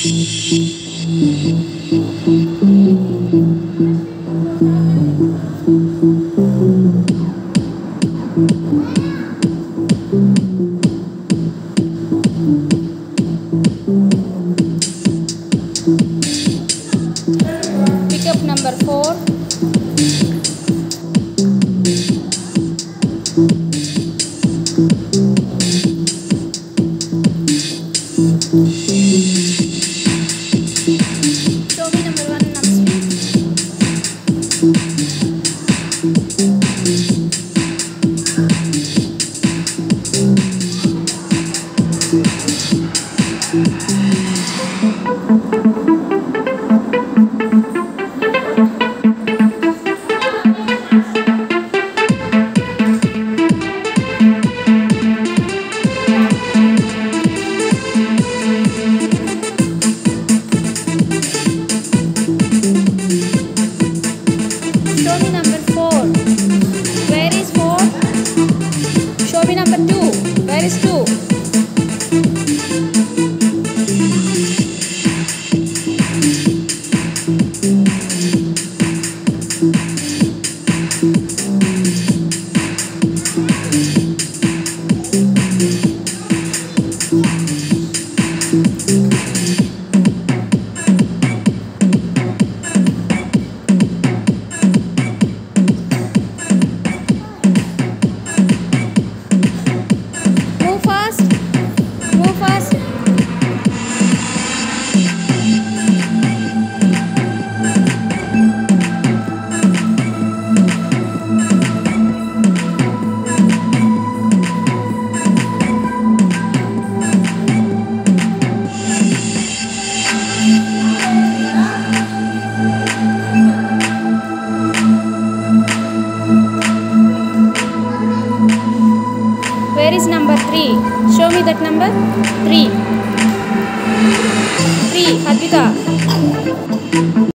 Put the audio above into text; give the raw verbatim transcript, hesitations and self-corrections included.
Pick up number four. Show me number one, Namsri. Show me number four. Where is four? Show me number two. Where is two? Move fast. Move fast. Where is number three? Show me that number. Three. Three. Hadvika.